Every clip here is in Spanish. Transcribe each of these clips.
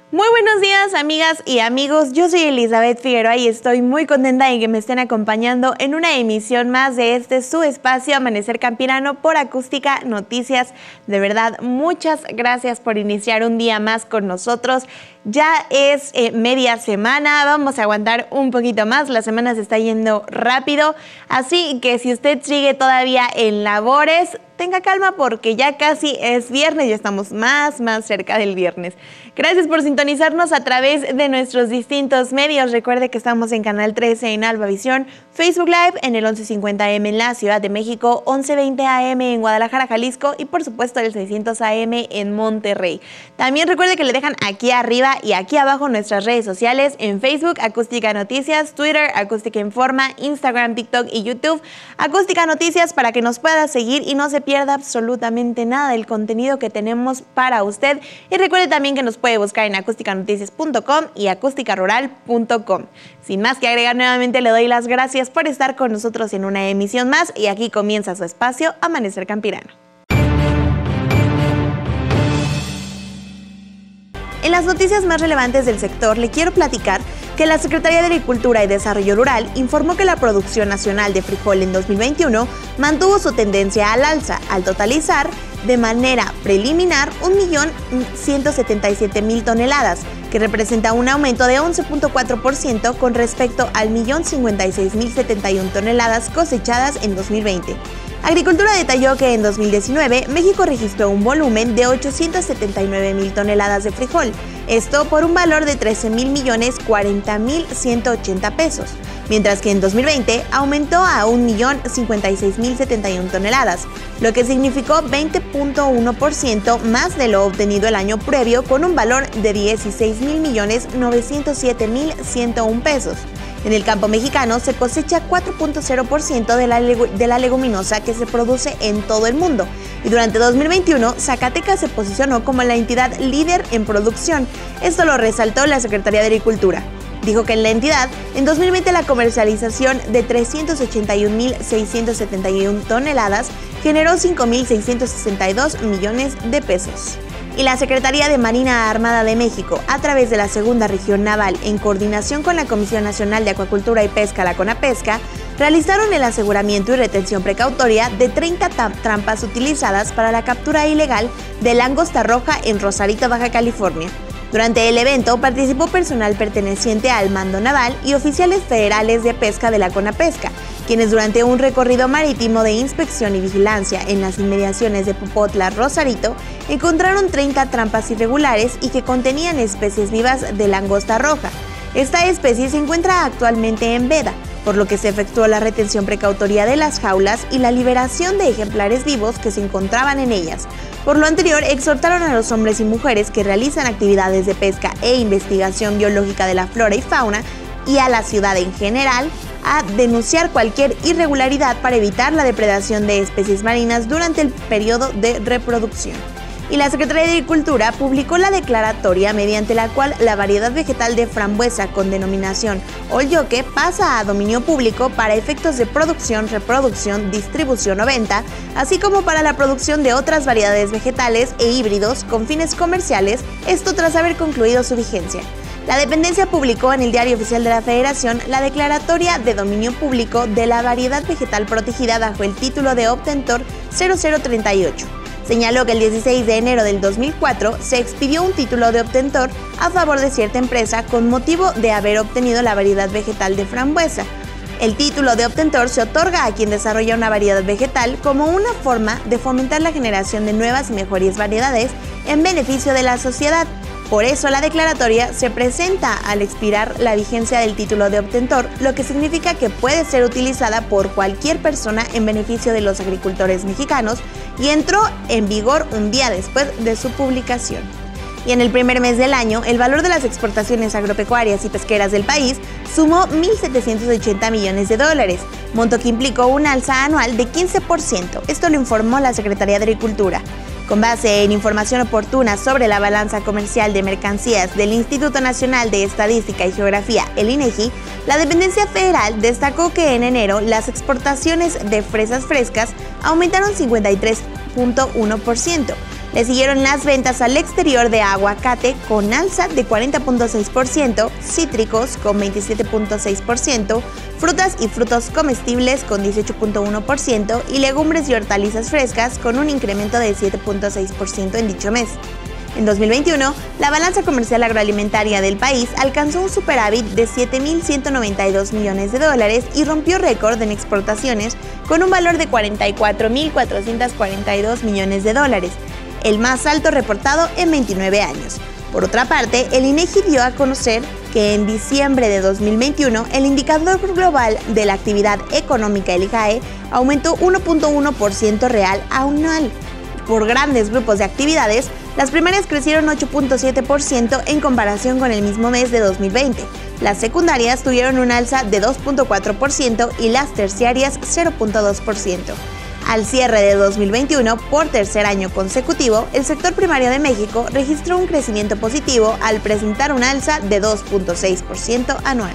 Muy buenos días, amigas y amigos. Yo soy Elizabeth Figueroa y estoy muy contenta de que me estén acompañando en una emisión más de su espacio Amanecer Campirano por Acústica Noticias. De verdad, muchas gracias por iniciar un día más con nosotros. Ya es media semana, vamos a aguantar un poquito más, la semana se está yendo rápido, así que si usted sigue todavía en labores, tenga calma porque ya casi es viernes, ya estamos más cerca del viernes. Gracias por sintonizarnos a través de nuestros distintos medios. Recuerde que estamos en Canal 13 en Albavisión, Facebook Live en el 1150 AM en la Ciudad de México, 1120 AM en Guadalajara, Jalisco y por supuesto el 600 AM en Monterrey. También recuerde que le dejan aquí arriba y aquí abajo nuestras redes sociales en Facebook, Acústica Noticias, Twitter, Acústica Informa, Instagram, TikTok y YouTube, Acústica Noticias para que nos pueda seguir y no se pierda absolutamente nada del contenido que tenemos para usted. Y recuerde también que nos puede buscar en acústicanoticias.com y acústicarural.com. Sin más que agregar, nuevamente le doy las gracias por estar con nosotros en una emisión más y aquí comienza su espacio Amanecer Campirano. En las noticias más relevantes del sector le quiero platicar que la Secretaría de Agricultura y Desarrollo Rural informó que la producción nacional de frijol en 2021 mantuvo su tendencia al alza, al totalizar de manera preliminar 1.177.000 toneladas, que representa un aumento de 11.4% con respecto al 1.056.071 toneladas cosechadas en 2020. Agricultura detalló que en 2019 México registró un volumen de 879.000 toneladas de frijol, esto por un valor de 13.040.180 pesos, mientras que en 2020 aumentó a 1.056.071 toneladas, lo que significó 20.1% más de lo obtenido el año previo con un valor de 16.907.101 pesos. En el campo mexicano se cosecha 4.0% de la leguminosa que se produce en todo el mundo y durante 2021 Zacatecas se posicionó como la entidad líder en producción. Esto lo resaltó la Secretaría de Agricultura. Dijo que en la entidad, en 2020 la comercialización de 381.671 toneladas generó 5.662 millones de pesos. Y la Secretaría de Marina Armada de México, a través de la Segunda Región Naval, en coordinación con la Comisión Nacional de Acuacultura y Pesca, la CONAPESCA, realizaron el aseguramiento y retención precautoria de 30 trampas utilizadas para la captura ilegal de langosta roja en Rosarito, Baja California. Durante el evento participó personal perteneciente al Mando Naval y oficiales federales de pesca de la CONAPESCA, quienes durante un recorrido marítimo de inspección y vigilancia en las inmediaciones de Popotla, Rosarito, encontraron 30 trampas irregulares y que contenían especies vivas de langosta roja. Esta especie se encuentra actualmente en veda, por lo que se efectuó la retención precautoria de las jaulas y la liberación de ejemplares vivos que se encontraban en ellas. Por lo anterior, exhortaron a los hombres y mujeres que realizan actividades de pesca e investigación biológica de la flora y fauna y a la ciudad en general a denunciar cualquier irregularidad para evitar la depredación de especies marinas durante el periodo de reproducción. Y la Secretaría de Agricultura publicó la declaratoria mediante la cual la variedad vegetal de frambuesa con denominación Olyoque pasa a dominio público para efectos de producción, reproducción, distribución o venta, así como para la producción de otras variedades vegetales e híbridos con fines comerciales, esto tras haber concluido su vigencia. La dependencia publicó en el Diario Oficial de la Federación la declaratoria de dominio público de la variedad vegetal protegida bajo el título de obtentor 0038. Señaló que el 16 de enero del 2004 se expidió un título de obtentor a favor de cierta empresa con motivo de haber obtenido la variedad vegetal de frambuesa. El título de obtentor se otorga a quien desarrolla una variedad vegetal como una forma de fomentar la generación de nuevas y mejores variedades en beneficio de la sociedad. Por eso la declaratoria se presenta al expirar la vigencia del título de obtentor, lo que significa que puede ser utilizada por cualquier persona en beneficio de los agricultores mexicanos y entró en vigor un día después de su publicación. Y en el primer mes del año, el valor de las exportaciones agropecuarias y pesqueras del país sumó 1.780 millones de dólares, monto que implicó un alza anual de 15%. Esto lo informó la Secretaría de Agricultura. Con base en información oportuna sobre la balanza comercial de mercancías del Instituto Nacional de Estadística y Geografía, el INEGI, la dependencia federal destacó que en enero las exportaciones de fresas frescas aumentaron 53.1%, Le siguieron las ventas al exterior de aguacate con alza de 40.6%, cítricos con 27.6%, frutas y frutos comestibles con 18.1% y legumbres y hortalizas frescas con un incremento de 7.6% en dicho mes. En 2021, la balanza comercial agroalimentaria del país alcanzó un superávit de $7.192 millones y rompió récord en exportaciones con un valor de $44.442 millones, el más alto reportado en 29 años. Por otra parte, el INEGI dio a conocer que en diciembre de 2021 el indicador global de la actividad económica, el IGAE, aumentó 1.1% real anual. Por grandes grupos de actividades, las primarias crecieron 8.7% en comparación con el mismo mes de 2020. Las secundarias tuvieron un alza de 2.4% y las terciarias 0.2%. Al cierre de 2021, por tercer año consecutivo, el sector primario de México registró un crecimiento positivo al presentar un alza de 2.6% anual.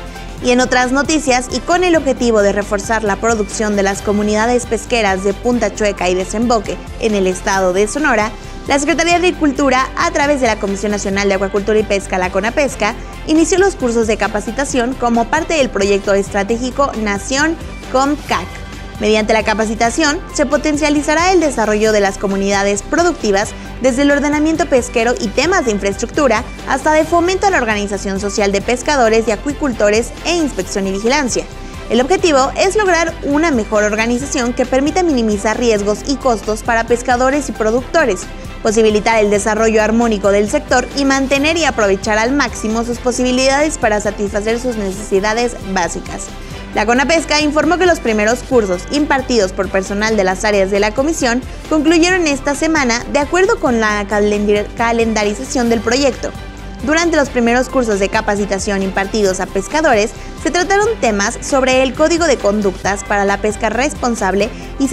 Y en otras noticias, y con el objetivo de reforzar la producción de las comunidades pesqueras de Punta Chueca y Desemboque en el estado de Sonora, la Secretaría de Agricultura, a través de la Comisión Nacional de Acuacultura y Pesca, la CONAPESCA, inició los cursos de capacitación como parte del proyecto estratégico Nación CONCAC. Mediante la capacitación, se potencializará el desarrollo de las comunidades productivas desde el ordenamiento pesquero y temas de infraestructura hasta de fomento a la organización social de pescadores y acuicultores e inspección y vigilancia. El objetivo es lograr una mejor organización que permita minimizar riesgos y costos para pescadores y productores, posibilitar el desarrollo armónico del sector y mantener y aprovechar al máximo sus posibilidades para satisfacer sus necesidades básicas. La CONAPESCA informó que los primeros cursos impartidos por personal de las áreas de la comisión concluyeron esta semana de acuerdo con la calendarización del proyecto. Durante los primeros cursos de capacitación impartidos a pescadores, se trataron temas sobre el código de conductas para la pesca responsable y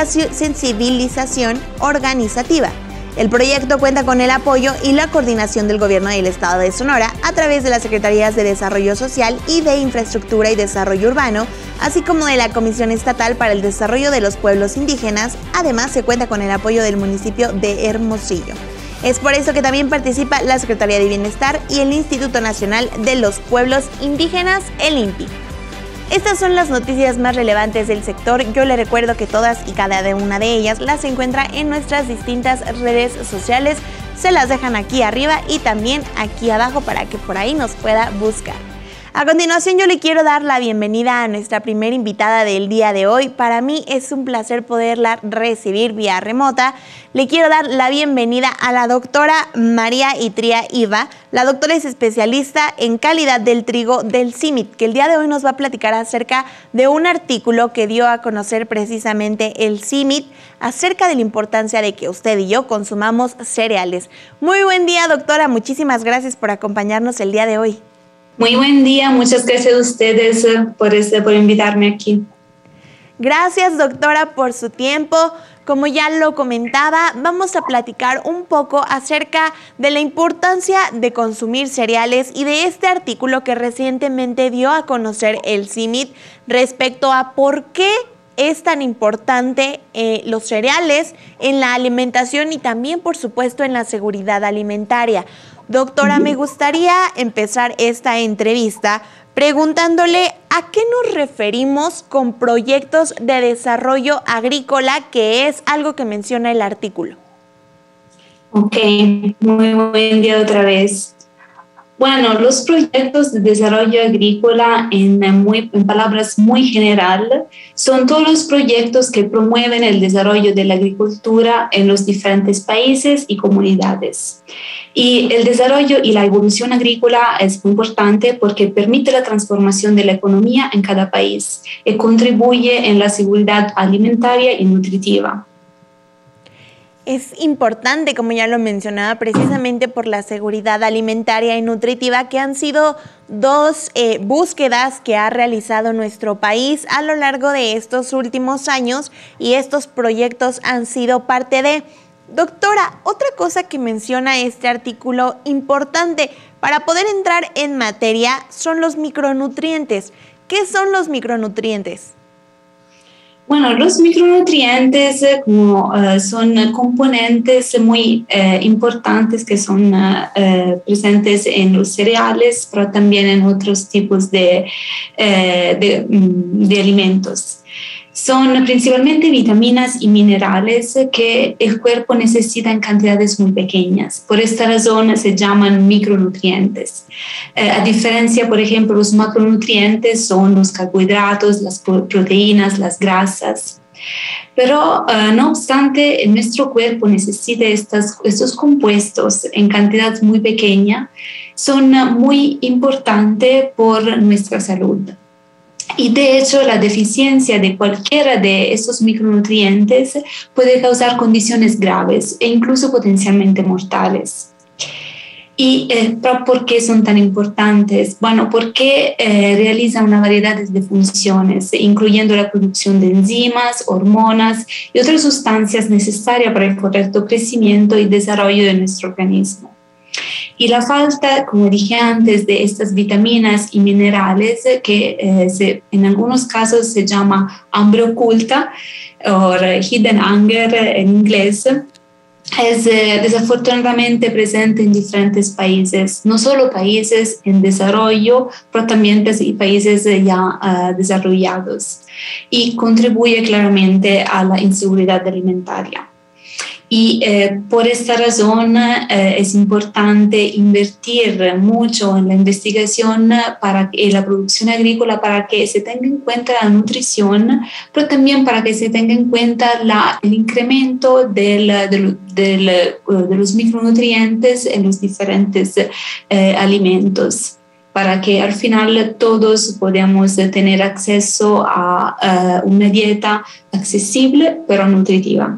sensibilización organizativa. El proyecto cuenta con el apoyo y la coordinación del Gobierno del Estado de Sonora a través de las Secretarías de Desarrollo Social y de Infraestructura y Desarrollo Urbano, así como de la Comisión Estatal para el Desarrollo de los Pueblos Indígenas. Además, se cuenta con el apoyo del municipio de Hermosillo. Es por eso que también participa la Secretaría de Bienestar y el Instituto Nacional de los Pueblos Indígenas, el INPI. Estas son las noticias más relevantes del sector. Yo le recuerdo que todas y cada una de ellas las encuentra en nuestras distintas redes sociales. Se las dejan aquí arriba y también aquí abajo para que por ahí nos pueda buscar. A continuación, yo le quiero dar la bienvenida a nuestra primera invitada del día de hoy. Para mí es un placer poderla recibir vía remota. Le quiero dar la bienvenida a la doctora María Itría Iva. La doctora es especialista en calidad del trigo del CIMIT, que el día de hoy nos va a platicar acerca de un artículo que dio a conocer precisamente el CIMIT acerca de la importancia de que usted y yo consumamos cereales. Muy buen día, doctora. Muchísimas gracias por acompañarnos el día de hoy. Muy buen día, muchas gracias a ustedes por invitarme aquí. Gracias, doctora, por su tiempo. Como ya lo comentaba, vamos a platicar un poco acerca de la importancia de consumir cereales y de este artículo que recientemente dio a conocer el CIMIT respecto a por qué es tan importante los cereales en la alimentación y también, por supuesto, en la seguridad alimentaria. Doctora, me gustaría empezar esta entrevista preguntándole a qué nos referimos con proyectos de desarrollo agrícola, que es algo que menciona el artículo. Ok, muy buen día otra vez. Bueno, los proyectos de desarrollo agrícola, en palabras muy general, son todos los proyectos que promueven el desarrollo de la agricultura en los diferentes países y comunidades. Y el desarrollo y la evolución agrícola es importante porque permite la transformación de la economía en cada país y contribuye en la seguridad alimentaria y nutritiva. Es importante, como ya lo mencionaba, precisamente por la seguridad alimentaria y nutritiva, que han sido dos búsquedas que ha realizado nuestro país a lo largo de estos últimos años, y estos proyectos han sido parte de. Doctora, otra cosa que menciona este artículo importante para poder entrar en materia son los micronutrientes. ¿Qué son los micronutrientes? Bueno, los micronutrientes son componentes muy importantes que son presentes en los cereales, pero también en otros tipos de alimentos. Son principalmente vitaminas y minerales que el cuerpo necesita en cantidades muy pequeñas. Por esta razón se llaman micronutrientes. A diferencia, por ejemplo, los macronutrientes son los carbohidratos, las proteínas, las grasas. Pero no obstante, nuestro cuerpo necesita estos compuestos en cantidad muy pequeña. Son muy importantes por nuestra salud. Y de hecho, la deficiencia de cualquiera de estos micronutrientes puede causar condiciones graves e incluso potencialmente mortales. ¿Y por qué son tan importantes? Bueno, porque realizan una variedad de funciones, incluyendo la producción de enzimas, hormonas y otras sustancias necesarias para el correcto crecimiento y desarrollo de nuestro organismo. Y la falta, como dije antes, de estas vitaminas y minerales, que en algunos casos se llama hambre oculta o hidden hunger en inglés, es desafortunadamente presente en diferentes países, no solo países en desarrollo, pero también países ya desarrollados, y contribuye claramente a la inseguridad alimentaria. Y por esta razón es importante invertir mucho en la investigación y la producción agrícola para que se tenga en cuenta la nutrición, pero también para que se tenga en cuenta el incremento de los micronutrientes en los diferentes alimentos, para que al final todos podamos tener acceso a una dieta accesible pero nutritiva.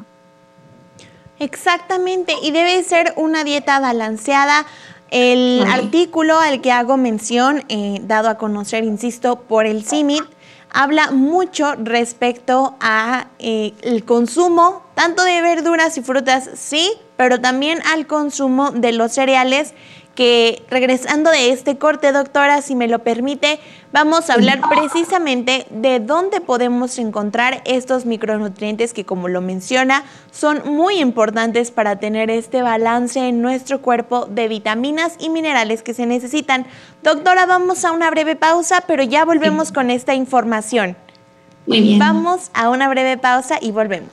Exactamente, y debe ser una dieta balanceada. El artículo al que hago mención, dado a conocer, insisto, por el CIMIT, habla mucho respecto a el consumo tanto de verduras y frutas, sí, pero también al consumo de los cereales, que regresando de este corte, doctora, si me lo permite, vamos a hablar precisamente de dónde podemos encontrar estos micronutrientes que, como lo menciona, son muy importantes para tener este balance en nuestro cuerpo de vitaminas y minerales que se necesitan. Doctora, vamos a una breve pausa, pero ya volvemos con esta información. Muy bien. Vamos a una breve pausa y volvemos.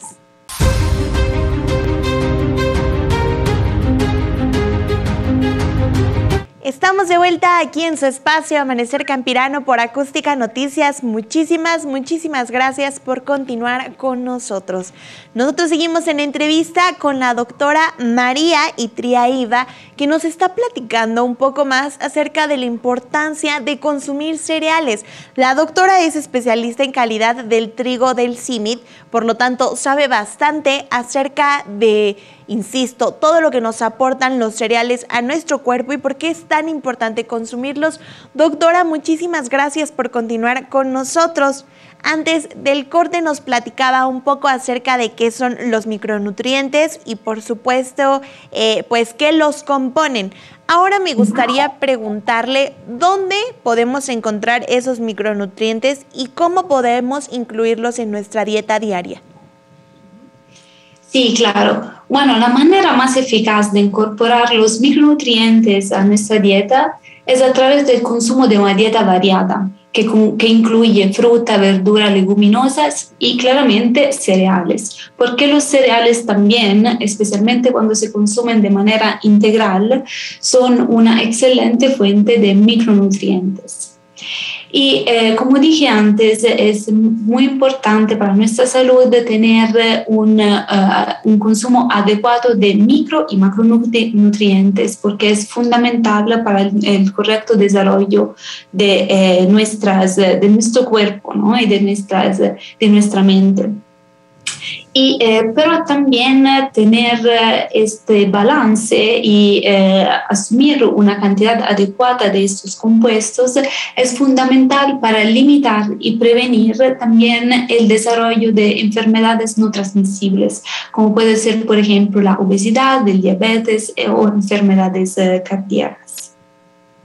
Estamos de vuelta aquí en su espacio Amanecer Campirano por Acústica Noticias. Muchísimas gracias por continuar con nosotros. Nosotros seguimos en entrevista con la doctora María Itriaiva, que nos está platicando un poco más acerca de la importancia de consumir cereales. La doctora es especialista en calidad del trigo del CIMIT, por lo tanto sabe bastante acerca de, insisto, todo lo que nos aportan los cereales a nuestro cuerpo y por qué es tan importante consumirlos. Doctora, muchísimas gracias por continuar con nosotros. Antes del corte nos platicaba un poco acerca de qué son los micronutrientes y, por supuesto, pues qué los componen. Ahora me gustaría preguntarle dónde podemos encontrar esos micronutrientes y cómo podemos incluirlos en nuestra dieta diaria. Sí, claro. Bueno, la manera más eficaz de incorporar los micronutrientes a nuestra dieta es a través del consumo de una dieta variada, que incluye fruta, verdura, leguminosas y claramente cereales, porque los cereales también, especialmente cuando se consumen de manera integral, son una excelente fuente de micronutrientes. Y como dije antes, es muy importante para nuestra salud tener un consumo adecuado de micro y macronutrientes, porque es fundamental para el correcto desarrollo de nuestro cuerpo, ¿no? Y de nuestra mente. Pero también tener este balance y asumir una cantidad adecuada de estos compuestos es fundamental para limitar y prevenir también el desarrollo de enfermedades no transmisibles, como puede ser, por ejemplo, la obesidad, el diabetes o enfermedades cardíacas.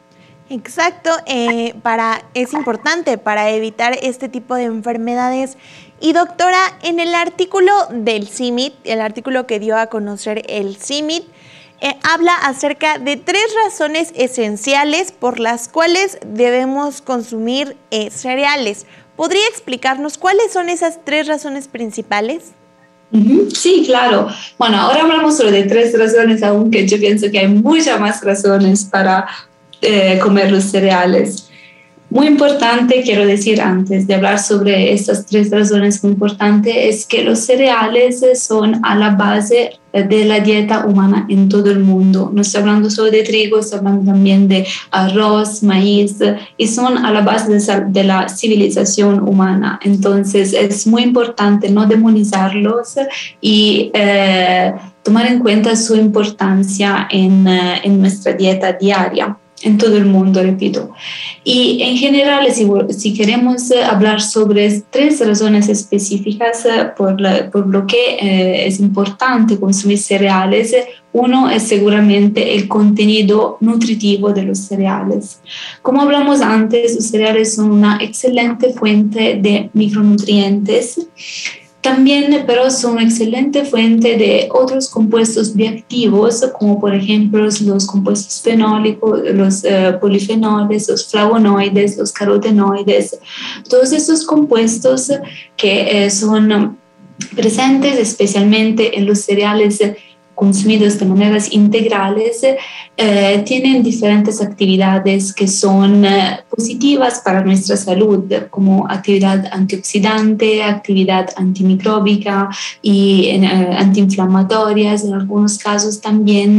Exacto, es importante para evitar este tipo de enfermedades. Y doctora, en el artículo del CIMIT, el artículo que dio a conocer el CIMIT, habla acerca de 3 razones esenciales por las cuales debemos consumir cereales. ¿Podría explicarnos cuáles son esas 3 razones principales? Sí, claro. Bueno, ahora hablamos solo de 3 razones, aunque yo pienso que hay muchas más razones para comer los cereales. Muy importante, quiero decir antes de hablar sobre estas 3 razones, muy importante es que los cereales son a la base de la dieta humana en todo el mundo. No estoy hablando solo de trigo, estoy hablando también de arroz, maíz, y son a la base de la civilización humana. Entonces es muy importante no demonizarlos y tomar en cuenta su importancia en nuestra dieta diaria. En todo el mundo, repito. Y en general, si queremos hablar sobre 3 razones específicas por lo que es importante consumir cereales, uno es seguramente el contenido nutritivo de los cereales. Como hablamos antes, los cereales son una excelente fuente de micronutrientes. También, pero son una excelente fuente de otros compuestos bioactivos, como por ejemplo los compuestos fenólicos, los polifenoles, los flavonoides, los carotenoides, todos estos compuestos que son presentes especialmente en los cereales consumidos de maneras integrales, tienen diferentes actividades que son positivas para nuestra salud, como actividad antioxidante, actividad antimicróbica y antiinflamatorias, en algunos casos también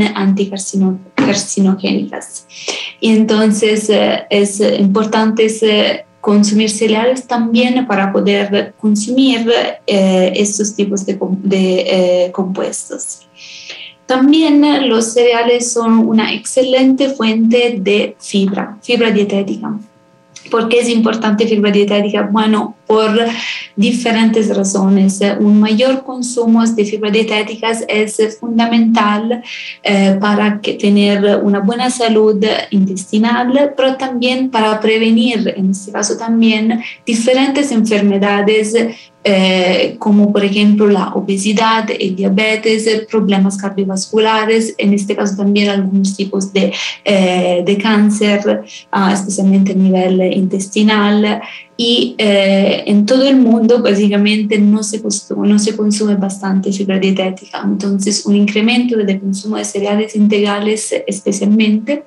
anticarcinogénicas. Y entonces es importante consumir cereales también para poder consumir estos tipos de compuestos. También los cereales son una excelente fuente de fibra dietética. ¿Por qué es importante fibra dietética? Bueno, por diferentes razones. Un mayor consumo de fibra dietéticas es fundamental para tener una buena salud intestinal, pero también para prevenir, en este caso también, diferentes enfermedades como por ejemplo la obesidad, el diabetes, problemas cardiovasculares, en este caso también algunos tipos de cáncer, especialmente a nivel intestinal. Y en todo el mundo básicamente no se consume bastante fibra dietética, entonces un incremento del consumo de cereales integrales especialmente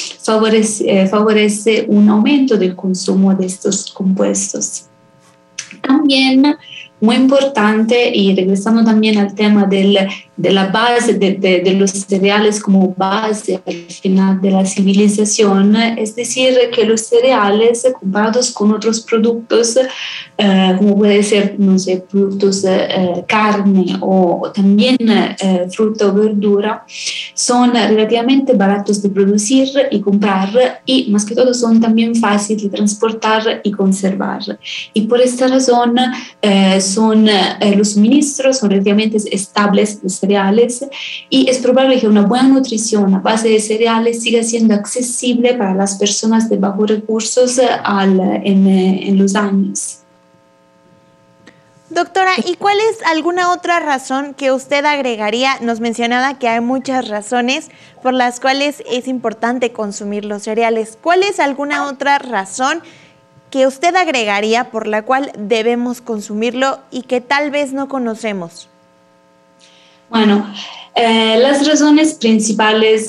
favorece un aumento del consumo de estos compuestos. También muy importante, y regresando también al tema de la base de los cereales como base al final de la civilización, es decir, que los cereales comparados con otros productos, como puede ser, no sé, productos carne o también fruta o verdura, son relativamente baratos de producir y comprar, y más que todo son también fáciles de transportar y conservar. Y por esta razón los suministros son relativamente estables de cereales, y es probable que una buena nutrición a base de cereales siga siendo accesible para las personas de bajos recursos en los años. Doctora, ¿y cuál es alguna otra razón que usted agregaría? Nos mencionaba que hay muchas razones por las cuales es importante consumir los cereales. ¿Cuál es alguna otra razón que usted agregaría por la cual debemos consumirlo y que tal vez no conocemos? Bueno, las razones principales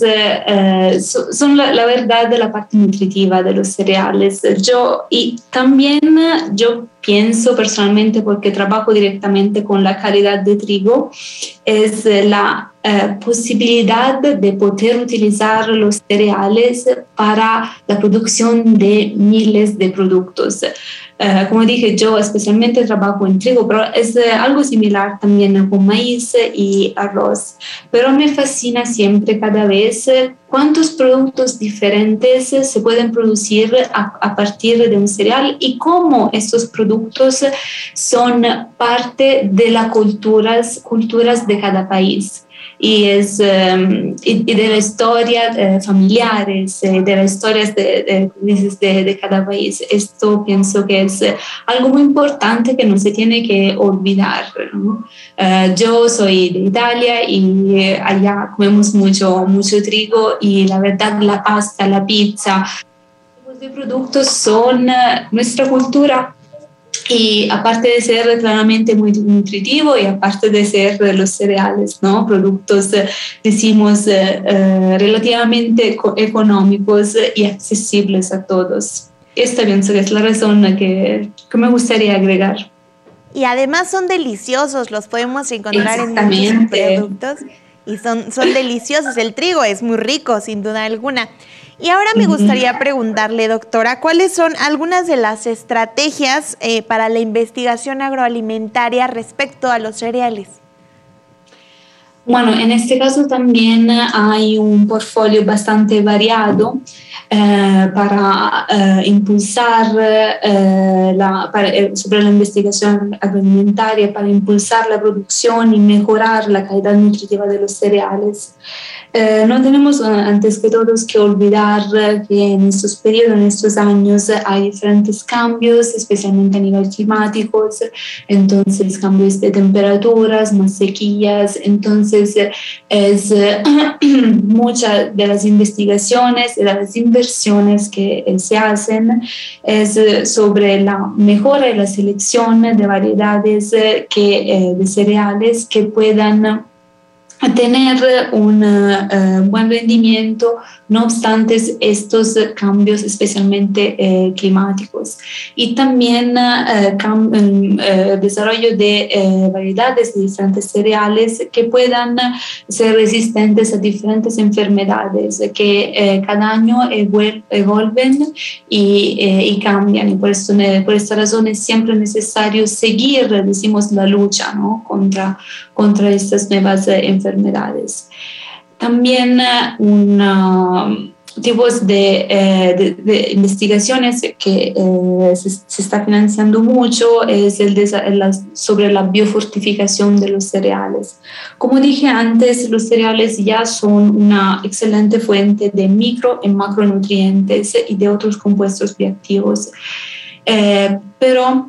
son la verdad de la parte nutritiva de los cereales. Y también yo pienso personalmente, porque trabajo directamente con la calidad de trigo, es la posibilidad de poder utilizar los cereales para la producción de miles de productos. Como dije, yo especialmente trabajo en trigo, pero es algo similar también con maíz y arroz. Pero me fascina siempre, cada vez, cuántos productos diferentes se pueden producir a partir de un cereal y cómo estos productos son parte de las culturas de cada país. y de la historia familiares, de las historias de cada país. Esto pienso que es algo muy importante que no se tiene que olvidar, ¿no? Yo soy de Italia y allá comemos mucho trigo y la verdad la pasta, la pizza, los de productos son nuestra cultura. Y aparte de ser claramente muy nutritivo y aparte de ser los cereales, ¿no? Productos, decimos, relativamente económicos y accesibles a todos. Esta pienso que es la razón que me gustaría agregar. Y además son deliciosos, los podemos encontrar en muchos productos y son deliciosos. El trigo es muy rico, sin duda alguna. Y ahora me gustaría preguntarle, doctora, ¿cuáles son algunas de las estrategias para la investigación agroalimentaria respecto a los cereales? Bueno, en este caso también hay un portfolio bastante variado para impulsar sobre la investigación agroalimentaria, para impulsar la producción y mejorar la calidad nutritiva de los cereales. No tenemos antes que todos que olvidar que en estos periodos, en estos años, hay diferentes cambios, especialmente a nivel climático, entonces cambios de temperaturas, más sequías, entonces es muchas de las investigaciones, de las inversiones que se hacen es sobre la mejora y la selección de variedades de cereales que puedan tener un buen rendimiento, no obstante estos cambios especialmente climáticos. Y también desarrollo de variedades de diferentes cereales que puedan ser resistentes a diferentes enfermedades que cada año evuelven y cambian. Y por esta razón es siempre necesario seguir, decimos, la lucha, ¿no? contra estas nuevas enfermedades. También tipos de investigaciones que se está financiando mucho es sobre la biofortificación de los cereales. Como dije antes, los cereales ya son una excelente fuente de micro y macronutrientes y de otros compuestos bioactivos, pero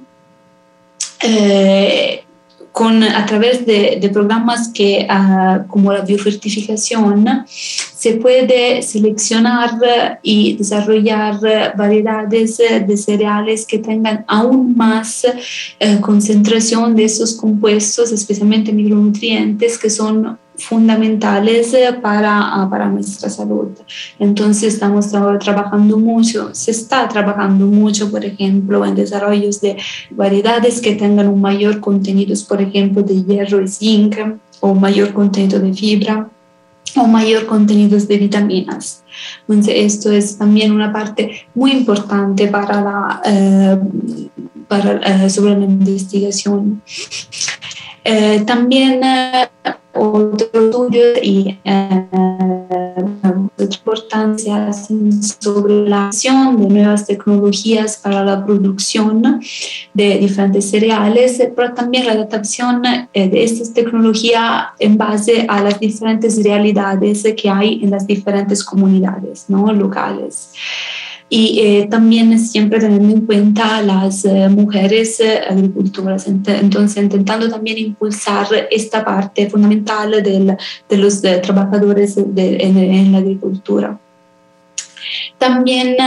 a través de programas como la biofortificación se puede seleccionar y desarrollar variedades de cereales que tengan aún más concentración de esos compuestos, especialmente micronutrientes, que son fundamentales para nuestra salud. Entonces estamos trabajando mucho, se está trabajando mucho, por ejemplo, en desarrollos de variedades que tengan un mayor contenido, por ejemplo, de hierro y zinc, o mayor contenido de fibra, o mayor contenido de vitaminas. Entonces esto es también una parte muy importante sobre la investigación. También otro estudio y importancia sobre la acción de nuevas tecnologías para la producción de diferentes cereales, pero también la adaptación de estas tecnologías en base a las diferentes realidades que hay en las diferentes comunidades, ¿no? locales. Y también siempre teniendo en cuenta las mujeres agricultoras, entonces intentando también impulsar esta parte fundamental de los trabajadores en la agricultura. También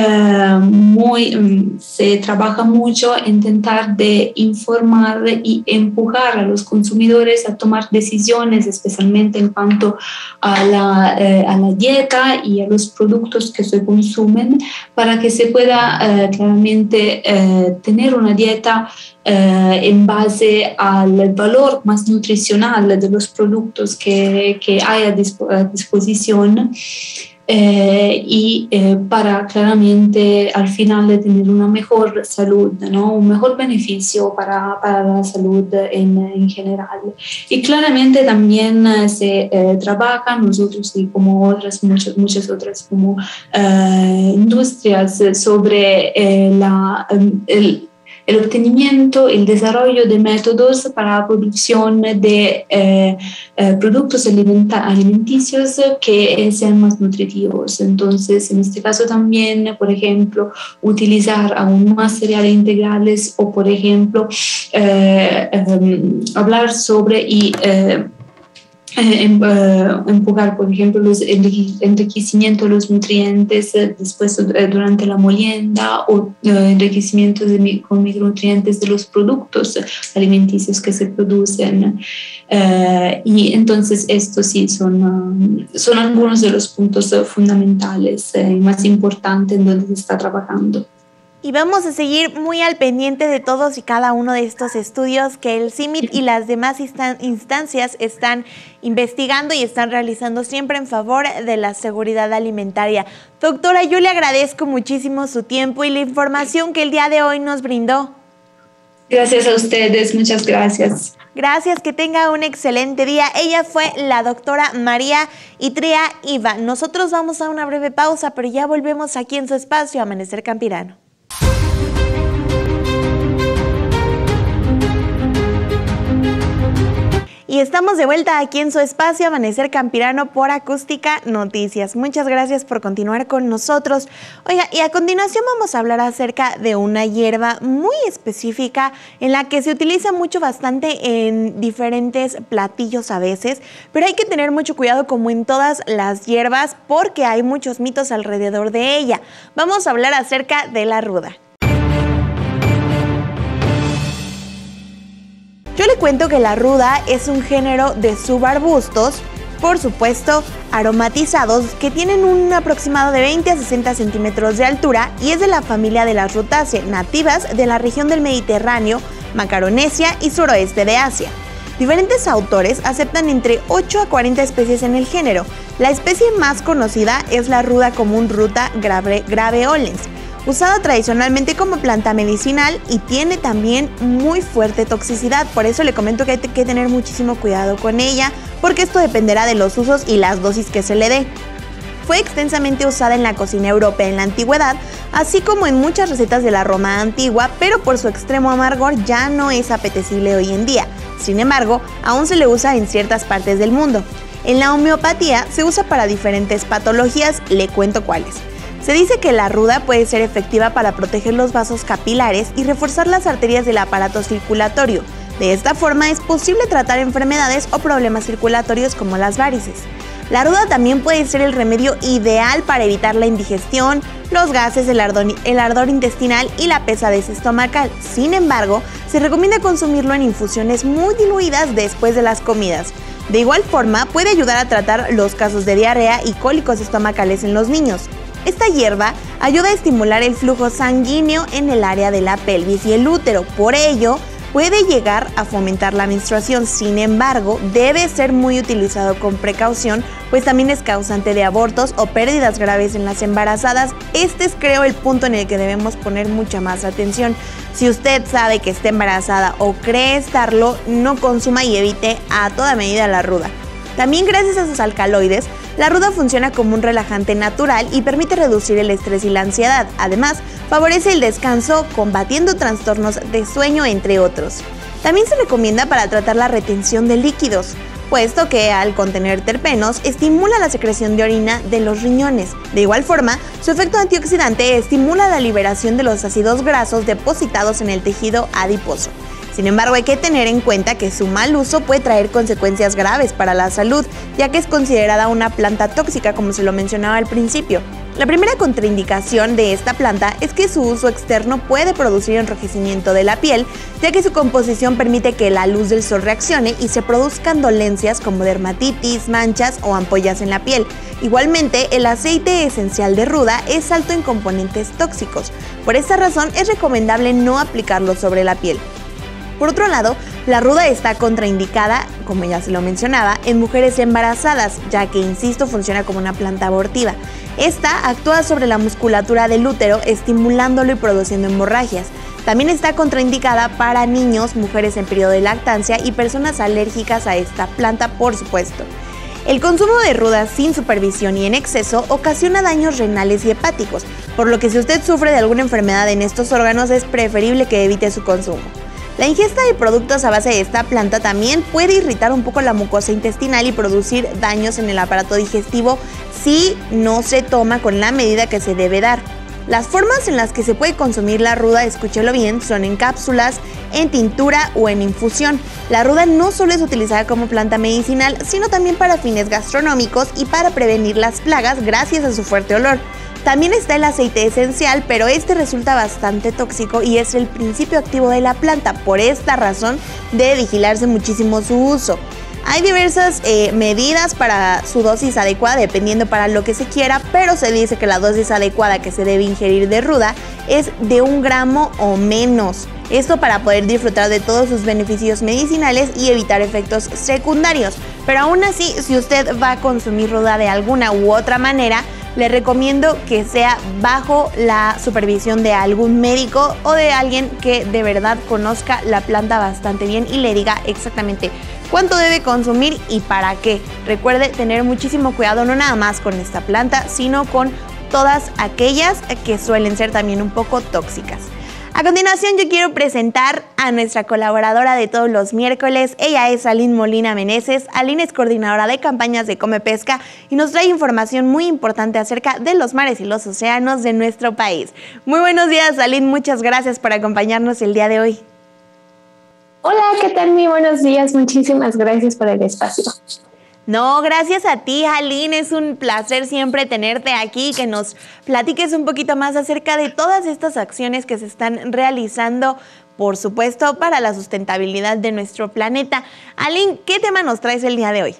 se trabaja mucho en intentar de informar y empujar a los consumidores a tomar decisiones, especialmente en cuanto a la dieta y a los productos que se consumen, para que se pueda claramente tener una dieta en base al valor más nutricional de los productos que hay a disposición. Para claramente al final de tener una mejor salud, ¿no? Un mejor beneficio para la salud en general. Y claramente también se trabaja nosotros y como muchas otras como industrias sobre el obtenimiento, el desarrollo de métodos para la producción de productos alimenticios que sean más nutritivos. Entonces, en este caso también, por ejemplo, utilizar aún más cereales integrales o, por ejemplo, hablar sobre y empujar, por ejemplo, los enriquecimiento de los nutrientes después durante la molienda o enriquecimiento con micronutrientes de los productos alimenticios que se producen. Y entonces estos sí son algunos de los puntos fundamentales y más importantes en donde se está trabajando. Y vamos a seguir muy al pendiente de todos y cada uno de estos estudios que el CIMMYT y las demás instancias están investigando y están realizando siempre en favor de la seguridad alimentaria. Doctora, yo le agradezco muchísimo su tiempo y la información que el día de hoy nos brindó. Gracias a ustedes, muchas gracias. Gracias, que tenga un excelente día. Ella fue la doctora María Itria Iva. Nosotros vamos a una breve pausa, pero ya volvemos aquí en su espacio Amanecer Campirano. Y estamos de vuelta aquí en su espacio Amanecer Campirano por Acústica Noticias. Muchas gracias por continuar con nosotros. Oiga, y a continuación vamos a hablar acerca de una hierba muy específica en la que se utiliza bastante en diferentes platillos a veces, pero hay que tener mucho cuidado como en todas las hierbas porque hay muchos mitos alrededor de ella. Vamos a hablar acerca de la ruda. Yo le cuento que la ruda es un género de subarbustos, por supuesto, aromatizados, que tienen un aproximado de 20 a 60 centímetros de altura y es de la familia de las Rutaceae, nativas de la región del Mediterráneo, Macaronesia y suroeste de Asia. Diferentes autores aceptan entre 8 a 40 especies en el género. La especie más conocida es la ruda común Ruta graveolens, usada tradicionalmente como planta medicinal y tiene también muy fuerte toxicidad. Por eso le comento que hay que tener muchísimo cuidado con ella, porque esto dependerá de los usos y las dosis que se le dé. Fue extensamente usada en la cocina europea en la antigüedad, así como en muchas recetas de la Roma antigua, pero por su extremo amargor ya no es apetecible hoy en día. Sin embargo, aún se le usa en ciertas partes del mundo. En la homeopatía se usa para diferentes patologías, le cuento cuáles. Se dice que la ruda puede ser efectiva para proteger los vasos capilares y reforzar las arterias del aparato circulatorio. De esta forma es posible tratar enfermedades o problemas circulatorios como las varices. La ruda también puede ser el remedio ideal para evitar la indigestión, los gases, el ardor intestinal y la pesadez estomacal. Sin embargo, se recomienda consumirlo en infusiones muy diluidas después de las comidas. De igual forma, puede ayudar a tratar los casos de diarrea y cólicos estomacales en los niños. Esta hierba ayuda a estimular el flujo sanguíneo en el área de la pelvis y el útero, por ello puede llegar a fomentar la menstruación. Sin embargo, debe ser muy utilizado con precaución, pues también es causante de abortos o pérdidas graves en las embarazadas. Este es, creo, el punto en el que debemos poner mucha más atención. Si usted sabe que está embarazada o cree estarlo, no consuma y evite a toda medida la ruda. También gracias a sus alcaloides, la ruda funciona como un relajante natural y permite reducir el estrés y la ansiedad. Además, favorece el descanso, combatiendo trastornos de sueño, entre otros. También se recomienda para tratar la retención de líquidos, puesto que al contener terpenos estimula la secreción de orina de los riñones. De igual forma, su efecto antioxidante estimula la liberación de los ácidos grasos depositados en el tejido adiposo. Sin embargo, hay que tener en cuenta que su mal uso puede traer consecuencias graves para la salud, ya que es considerada una planta tóxica, como se lo mencionaba al principio. La primera contraindicación de esta planta es que su uso externo puede producir enrojecimiento de la piel, ya que su composición permite que la luz del sol reaccione y se produzcan dolencias como dermatitis, manchas o ampollas en la piel. Igualmente, el aceite esencial de ruda es alto en componentes tóxicos. Por esta razón, es recomendable no aplicarlo sobre la piel. Por otro lado, la ruda está contraindicada, como ya se lo mencionaba, en mujeres embarazadas, ya que, insisto, funciona como una planta abortiva. Esta actúa sobre la musculatura del útero, estimulándolo y produciendo hemorragias. También está contraindicada para niños, mujeres en periodo de lactancia y personas alérgicas a esta planta, por supuesto. El consumo de ruda sin supervisión y en exceso ocasiona daños renales y hepáticos, por lo que si usted sufre de alguna enfermedad en estos órganos es preferible que evite su consumo. La ingesta de productos a base de esta planta también puede irritar un poco la mucosa intestinal y producir daños en el aparato digestivo si no se toma con la medida que se debe dar. Las formas en las que se puede consumir la ruda, escúchelo bien, son en cápsulas, en tintura o en infusión. La ruda no solo es utilizada como planta medicinal, sino también para fines gastronómicos y para prevenir las plagas gracias a su fuerte olor. También está el aceite esencial, pero este resulta bastante tóxico y es el principio activo de la planta. Por esta razón debe vigilarse muchísimo su uso. Hay diversas medidas para su dosis adecuada dependiendo para lo que se quiera, pero se dice que la dosis adecuada que se debe ingerir de ruda es de 1 gramo o menos. Esto para poder disfrutar de todos sus beneficios medicinales y evitar efectos secundarios. Pero aún así, si usted va a consumir ruda de alguna u otra manera, le recomiendo que sea bajo la supervisión de algún médico o de alguien que de verdad conozca la planta bastante bien y le diga exactamente cuánto debe consumir y para qué. Recuerde tener muchísimo cuidado no nada más con esta planta, sino con todas aquellas que suelen ser también un poco tóxicas. A continuación yo quiero presentar a nuestra colaboradora de todos los miércoles. Ella es Aline Molina Meneses. Aline es coordinadora de campañas de Come Pesca y nos trae información muy importante acerca de los mares y los océanos de nuestro país. Muy buenos días, Aline. Muchas gracias por acompañarnos el día de hoy. Hola, ¿qué tal? Muy buenos días. Muchísimas gracias por el espacio. No, gracias a ti, Aline. Es un placer siempre tenerte aquí, que nos platiques un poquito más acerca de todas estas acciones que se están realizando, por supuesto, para la sustentabilidad de nuestro planeta. Aline, ¿qué tema nos traes el día de hoy?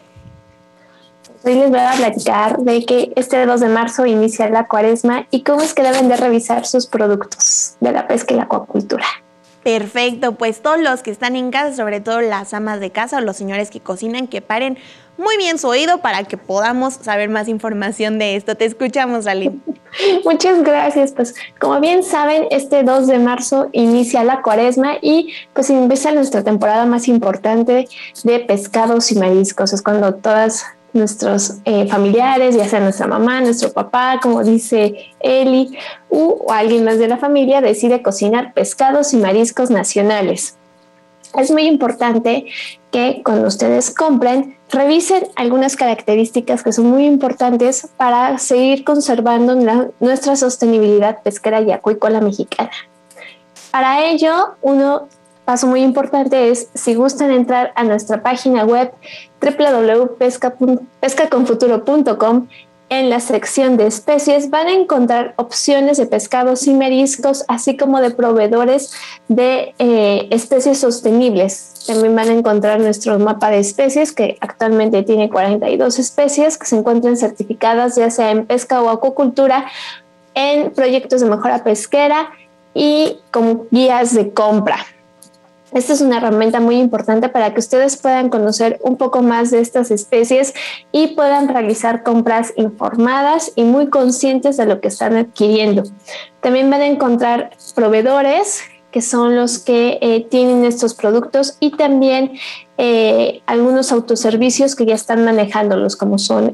Hoy les voy a platicar de que este 2 de marzo inicia la Cuaresma y cómo es que deben de revisar sus productos de la pesca y la acuacultura. Perfecto, pues todos los que están en casa, sobre todo las amas de casa o los señores que cocinan, que paren muy bien su oído para que podamos saber más información de esto. Te escuchamos, Aline. Muchas gracias. Pues como bien saben, este 2 de marzo inicia la Cuaresma y pues empieza nuestra temporada más importante de pescados y mariscos. Es cuando todas nuestros familiares, ya sea nuestra mamá, nuestro papá, como dice Eli, o alguien más de la familia, decide cocinar pescados y mariscos nacionales. Es muy importante que cuando ustedes compren, revisen algunas características que son muy importantes para seguir conservando nuestra sostenibilidad pesquera y acuícola mexicana. Para ello, paso muy importante es, si gustan entrar a nuestra página web www.pescaconfuturo.com, en la sección de especies van a encontrar opciones de pescados y mariscos, así como de proveedores de especies sostenibles. También van a encontrar nuestro mapa de especies, que actualmente tiene 42 especies que se encuentran certificadas ya sea en pesca o acuacultura, en proyectos de mejora pesquera y como guías de compra. Esta es una herramienta muy importante para que ustedes puedan conocer un poco más de estas especies y puedan realizar compras informadas y muy conscientes de lo que están adquiriendo. También van a encontrar proveedores que son los que tienen estos productos y también algunos autoservicios que ya están manejándolos, como son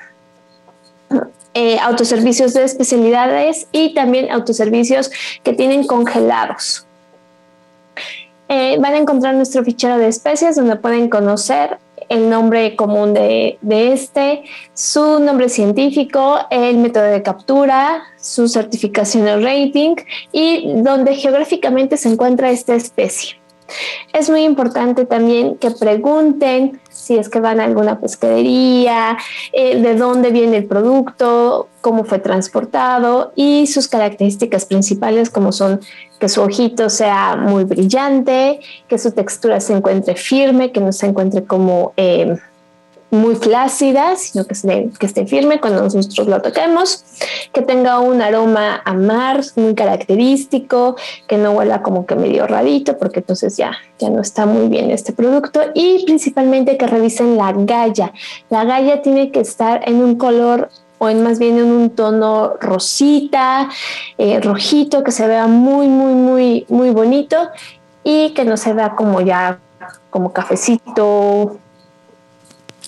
autoservicios de especialidades y también autoservicios que tienen congelados. Van a encontrar nuestro fichero de especies donde pueden conocer el nombre común de su nombre científico, el método de captura, su certificación o rating y donde geográficamente se encuentra esta especie. Es muy importante también que pregunten si es que van a alguna pescadería, de dónde viene el producto, cómo fue transportado y sus características principales, como son que su ojito sea muy brillante, que su textura se encuentre firme, que no se encuentre como muy flácida, sino que esté firme cuando nosotros lo toquemos, que tenga un aroma a mar muy característico, que no huela como que medio rarito, porque entonces ya no está muy bien este producto, y principalmente que revisen la galla. La galla tiene que estar en un color o más bien en un tono rosita, rojito, que se vea muy, muy, muy, muy bonito y que no se vea como cafecito,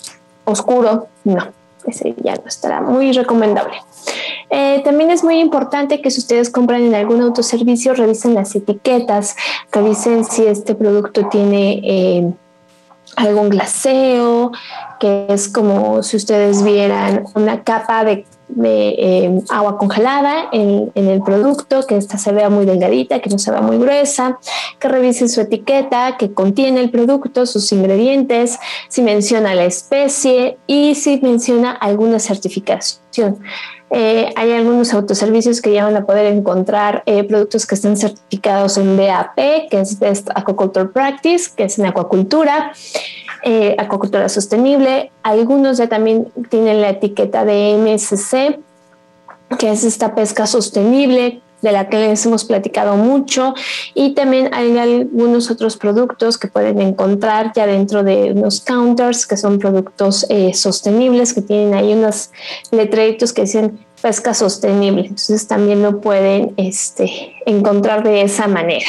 oscuro, no, ese ya no estará muy recomendable. También es muy importante que si ustedes compran en algún autoservicio, revisen las etiquetas, revisen si este producto tiene algún glaseo, que es como si ustedes vieran una capa de agua congelada en el producto, que esta se vea muy delgadita, que no se vea muy gruesa, que revisen su etiqueta, que contiene el producto, sus ingredientes, si menciona la especie y si menciona alguna certificación. Hay algunos autoservicios que ya van a poder encontrar productos que están certificados en BAP, que es Best Aquaculture Practice, que es en acuacultura, acuacultura sostenible. Algunos ya también tienen la etiqueta de MSC, que es esta pesca sostenible, de la que les hemos platicado mucho, y también hay algunos otros productos que pueden encontrar ya dentro de unos counters, que son productos sostenibles, que tienen ahí unos letreritos que dicen pesca sostenible, entonces también lo pueden encontrar de esa manera.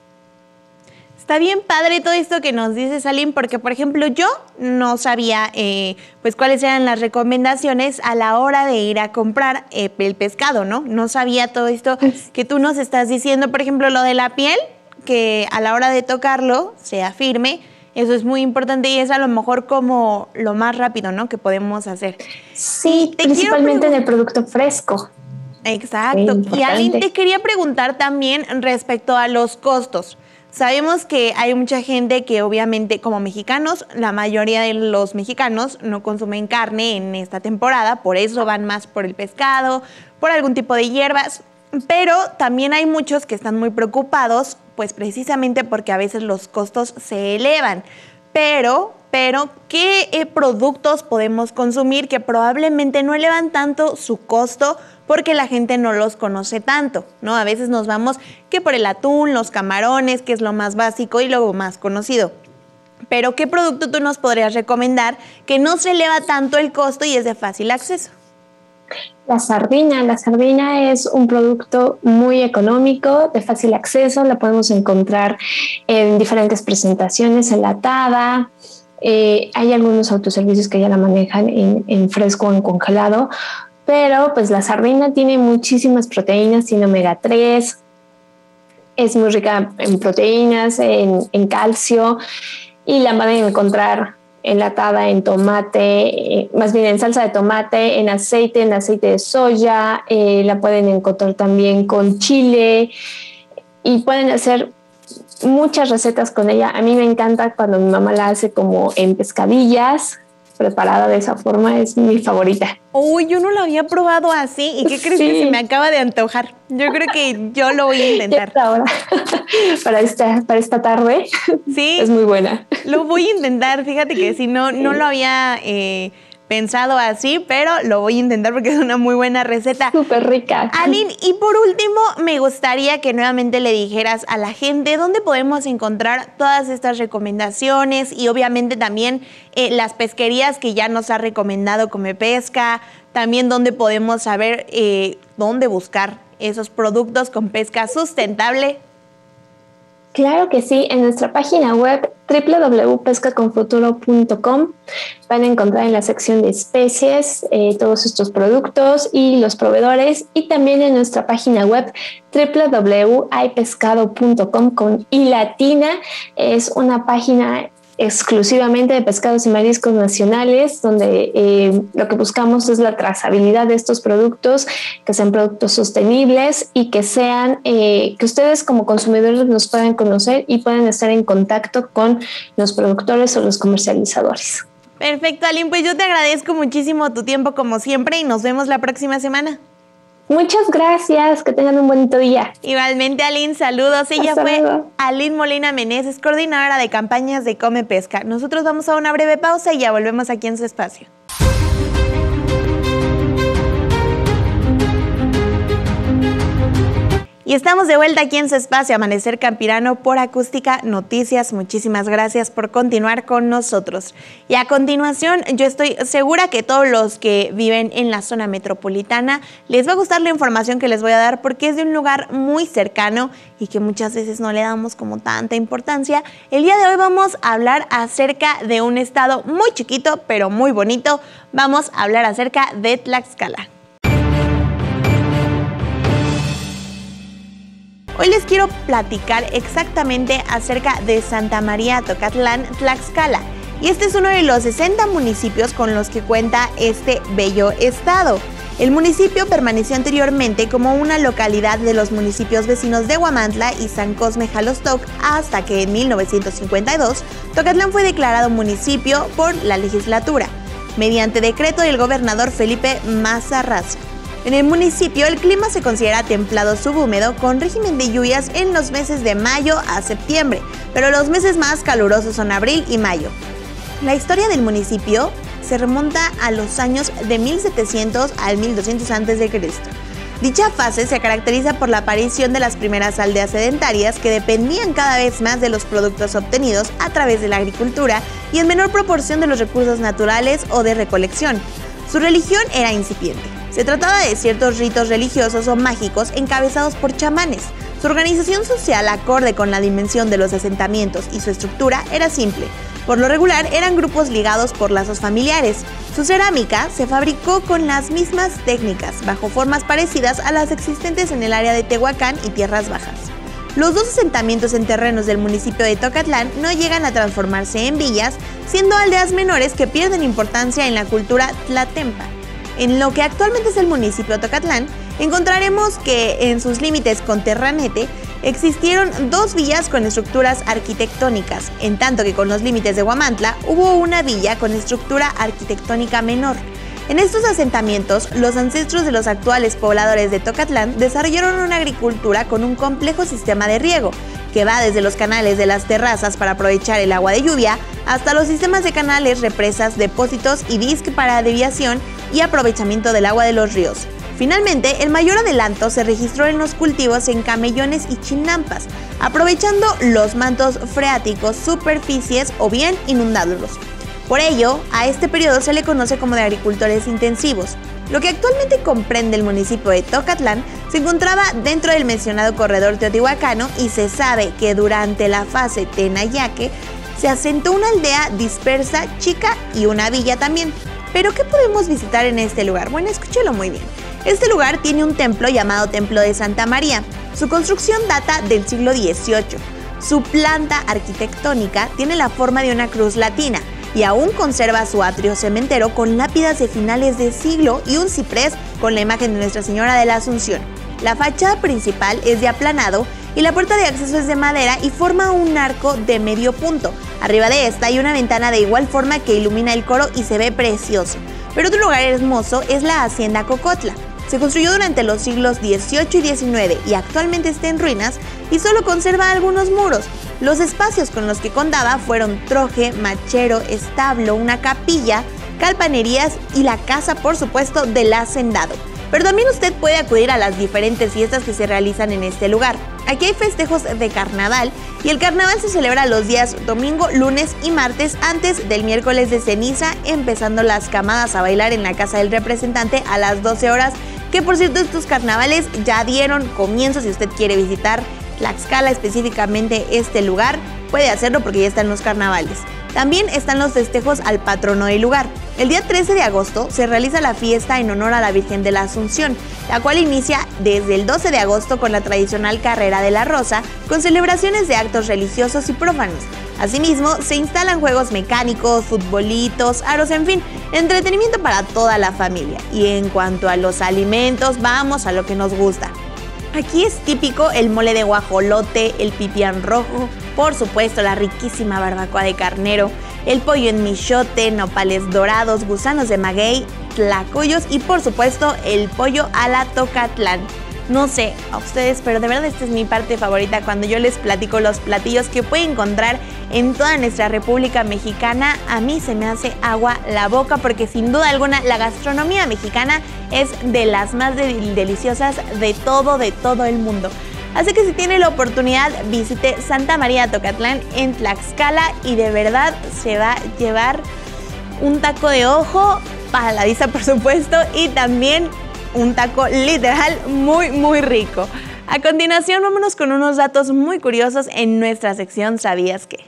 Está bien padre todo esto que nos dices, Aline, porque, por ejemplo, yo no sabía pues cuáles eran las recomendaciones a la hora de ir a comprar el pescado, ¿no? No sabía todo esto que tú nos estás diciendo, por ejemplo, lo de la piel, que a la hora de tocarlo sea firme. Eso es muy importante y es a lo mejor como lo más rápido, ¿no?, que podemos hacer. Sí, principalmente en el producto fresco. Exacto. Y Aline, te quería preguntar también respecto a los costos. Sabemos que hay mucha gente que obviamente como mexicanos, la mayoría de los mexicanos no consumen carne en esta temporada, por eso van más por el pescado, por algún tipo de hierbas, pero también hay muchos que están muy preocupados, pues precisamente porque a veces los costos se elevan. Pero ¿qué productos podemos consumir que probablemente no elevan tanto su costo porque la gente no los conoce tanto, ¿no? A veces nos vamos que por el atún, los camarones, que es lo más básico y luego más conocido. Pero ¿qué producto tú nos podrías recomendar que no se eleva tanto el costo y es de fácil acceso? La sardina es un producto muy económico, de fácil acceso, la podemos encontrar en diferentes presentaciones, enlatada. Hay algunos autoservicios que ya la manejan en fresco o en congelado, pero pues la sardina tiene muchísimas proteínas, tiene omega 3, es muy rica en proteínas, en calcio, y la van a encontrar enlatada en tomate, más bien en salsa de tomate, en aceite de soya, la pueden encontrar también con chile y pueden hacer muchas recetas con ella. A mí me encanta cuando mi mamá la hace como en pescadillas, preparada de esa forma, es mi favorita. Uy, yo no lo había probado así. ¿Y qué crees que se me acaba de antojar? Yo creo que yo lo voy a intentar. Ahora, para esta tarde, sí, es muy buena. Lo voy a intentar. Fíjate que si no lo había pensado así, pero lo voy a intentar porque es una muy buena receta. Súper rica. Aline, y por último, me gustaría que nuevamente le dijeras a la gente dónde podemos encontrar todas estas recomendaciones y obviamente también las pesquerías que ya nos ha recomendado Come Pesca, también dónde podemos saber dónde buscar esos productos con pesca sustentable. Claro que sí, en nuestra página web www.pescaconfuturo.com van a encontrar en la sección de especies todos estos productos y los proveedores, y también en nuestra página web www.aypescado.com con i latina. Es una página exclusivamente de pescados y mariscos nacionales, donde lo que buscamos es la trazabilidad de estos productos, que sean productos sostenibles y que sean que ustedes como consumidores nos puedan conocer y puedan estar en contacto con los productores o los comercializadores. Perfecto, Aline, pues yo te agradezco muchísimo tu tiempo como siempre y nos vemos la próxima semana. Muchas gracias, que tengan un bonito día. Igualmente, Aline, saludos. Ella fue Aline Molina Meneses, coordinadora de campañas de Come Pesca. Nosotros vamos a una breve pausa y ya volvemos aquí en su espacio. Y estamos de vuelta aquí en su espacio Amanecer Campirano por Acústica Noticias. Muchísimas gracias por continuar con nosotros. Y a continuación, yo estoy segura que todos los que viven en la zona metropolitana les va a gustar la información que les voy a dar porque es de un lugar muy cercano y que muchas veces no le damos como tanta importancia. El día de hoy vamos a hablar acerca de un estado muy chiquito, pero muy bonito. Vamos a hablar acerca de Tlaxcala. Hoy les quiero platicar exactamente acerca de Santa María Tocatlán, Tlaxcala. Y este es uno de los 60 municipios con los que cuenta este bello estado. El municipio permaneció anteriormente como una localidad de los municipios vecinos de Huamantla y San Cosme Jalostoc hasta que en 1952 Tocatlán fue declarado municipio por la legislatura, mediante decreto del gobernador Felipe Mazarrazo. En el municipio, el clima se considera templado subhúmedo con régimen de lluvias en los meses de mayo a septiembre, pero los meses más calurosos son abril y mayo. La historia del municipio se remonta a los años de 1700 al 1200 a.C. Dicha fase se caracteriza por la aparición de las primeras aldeas sedentarias que dependían cada vez más de los productos obtenidos a través de la agricultura y en menor proporción de los recursos naturales o de recolección. Su religión era incipiente. Se trataba de ciertos ritos religiosos o mágicos encabezados por chamanes. Su organización social, acorde con la dimensión de los asentamientos y su estructura, era simple. Por lo regular, eran grupos ligados por lazos familiares. Su cerámica se fabricó con las mismas técnicas, bajo formas parecidas a las existentes en el área de Tehuacán y Tierras Bajas. Los dos asentamientos en terrenos del municipio de Tocatlán no llegan a transformarse en villas, siendo aldeas menores que pierden importancia en la cultura tlatempa. En lo que actualmente es el municipio de Tocatlán, encontraremos que en sus límites con Terranete existieron dos villas con estructuras arquitectónicas, en tanto que con los límites de Huamantla hubo una villa con estructura arquitectónica menor. En estos asentamientos, los ancestros de los actuales pobladores de Tocatlán desarrollaron una agricultura con un complejo sistema de riego, que va desde los canales de las terrazas para aprovechar el agua de lluvia, hasta los sistemas de canales, represas, depósitos y diques para desviación y aprovechamiento del agua de los ríos. Finalmente, el mayor adelanto se registró en los cultivos en camellones y chinampas, aprovechando los mantos freáticos, superficies o bien inundándolos. Por ello, a este periodo se le conoce como de agricultores intensivos. Lo que actualmente comprende el municipio de Tocatlán se encontraba dentro del mencionado corredor teotihuacano y se sabe que durante la fase Tenayaque se asentó una aldea dispersa, chica y una villa también. ¿Pero qué podemos visitar en este lugar? Bueno, escúchelo muy bien. Este lugar tiene un templo llamado Templo de Santa María. Su construcción data del siglo XVIII. Su planta arquitectónica tiene la forma de una cruz latina y aún conserva su atrio cementero con lápidas de finales de siglo y un ciprés con la imagen de Nuestra Señora de la Asunción. La fachada principal es de aplanado y la puerta de acceso es de madera y forma un arco de medio punto. Arriba de esta hay una ventana de igual forma que ilumina el coro y se ve precioso. Pero otro lugar hermoso es la Hacienda Cocotla. Se construyó durante los siglos XVIII y XIX y actualmente está en ruinas y solo conserva algunos muros. Los espacios con los que contaba fueron troje, machero, establo, una capilla, calpanerías y la casa, por supuesto, del hacendado. Pero también usted puede acudir a las diferentes fiestas que se realizan en este lugar. Aquí hay festejos de carnaval y el carnaval se celebra los días domingo, lunes y martes antes del miércoles de ceniza, empezando las camadas a bailar en la casa del representante a las 12 horas, que por cierto estos carnavales ya dieron comienzo. Si usted quiere visitar Tlaxcala, específicamente este lugar, puede hacerlo porque ya están los carnavales. También están los festejos al patrono del lugar. El día 13 de agosto se realiza la fiesta en honor a la Virgen de la Asunción, la cual inicia desde el 12 de agosto con la tradicional Carrera de la Rosa, con celebraciones de actos religiosos y profanos. Asimismo, se instalan juegos mecánicos, futbolitos, aros, en fin, entretenimiento para toda la familia. Y en cuanto a los alimentos, vamos a lo que nos gusta. Aquí es típico el mole de guajolote, el pipián rojo, por supuesto la riquísima barbacoa de carnero, el pollo en michote, nopales dorados, gusanos de maguey, tlacoyos y por supuesto el pollo a la Tocatlán. No sé a ustedes, pero de verdad esta es mi parte favorita cuando yo les platico los platillos que pueden encontrar en toda nuestra República Mexicana. A mí se me hace agua la boca porque sin duda alguna la gastronomía mexicana es de las más deliciosas de todo el mundo. Así que si tiene la oportunidad, visite Santa María Tocatlán en Tlaxcala y de verdad se va a llevar un taco de ojo para la vista, por supuesto, y también un taco literal muy rico. A continuación, vámonos con unos datos muy curiosos en nuestra sección ¿Sabías qué?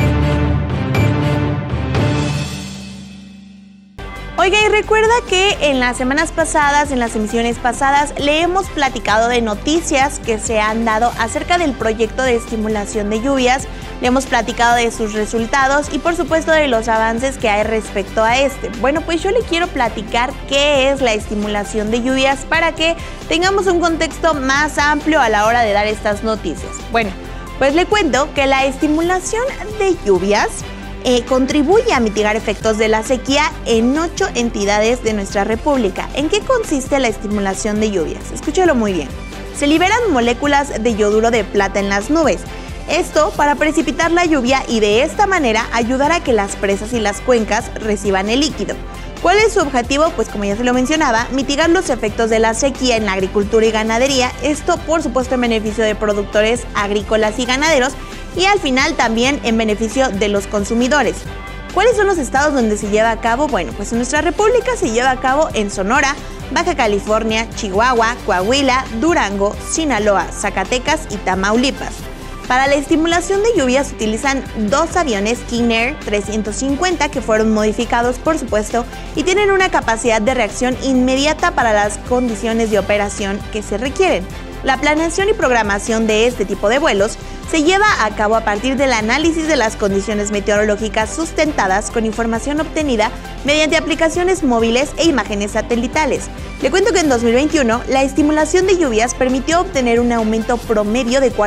Oiga, y recuerda que en las semanas pasadas, en las emisiones pasadas, le hemos platicado de noticias que se han dado acerca del proyecto de estimulación de lluvias. Le hemos platicado de sus resultados y por supuesto de los avances que hay respecto a este. Bueno, pues yo le quiero platicar qué es la estimulación de lluvias para que tengamos un contexto más amplio a la hora de dar estas noticias. Bueno, pues le cuento que la estimulación de lluvias contribuye a mitigar efectos de la sequía en 8 entidades de nuestra república. ¿En qué consiste la estimulación de lluvias? Escúchalo muy bien. Se liberan moléculas de yoduro de plata en las nubes. Esto para precipitar la lluvia y de esta manera ayudar a que las presas y las cuencas reciban el líquido. ¿Cuál es su objetivo? Pues como ya se lo mencionaba, mitigar los efectos de la sequía en la agricultura y ganadería. Esto por supuesto en beneficio de productores agrícolas y ganaderos y al final también en beneficio de los consumidores. ¿Cuáles son los estados donde se lleva a cabo? Bueno, pues en nuestra república se lleva a cabo en Sonora, Baja California, Chihuahua, Coahuila, Durango, Sinaloa, Zacatecas y Tamaulipas. Para la estimulación de lluvias se utilizan 2 aviones King Air 350 que fueron modificados por supuesto y tienen una capacidad de reacción inmediata para las condiciones de operación que se requieren. La planeación y programación de este tipo de vuelos se lleva a cabo a partir del análisis de las condiciones meteorológicas sustentadas con información obtenida mediante aplicaciones móviles e imágenes satelitales. Le cuento que en 2021 la estimulación de lluvias permitió obtener un aumento promedio de